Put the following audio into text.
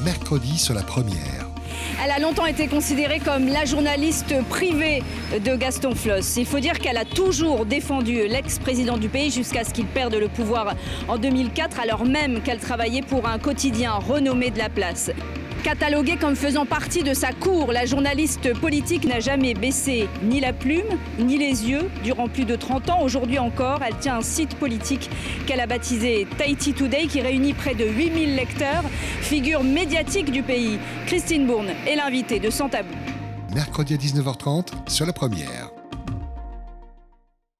mercredi sur la Première. Elle a longtemps été considérée comme la journaliste privée de Gaston Floss. Il faut dire qu'elle a toujours défendu l'ex-président du pays jusqu'à ce qu'il perde le pouvoir en 2004, alors même qu'elle travaillait pour un quotidien renommé de la place. Cataloguée comme faisant partie de sa cour, la journaliste politique n'a jamais baissé ni la plume, ni les yeux durant plus de 30 ans. Aujourd'hui encore, elle tient un site politique qu'elle a baptisé Tahiti Today, qui réunit près de 8000 lecteurs, figure médiatique du pays. Christine Bourne est l'invitée de Sans Tabou. Mercredi à 19h30 sur la Première.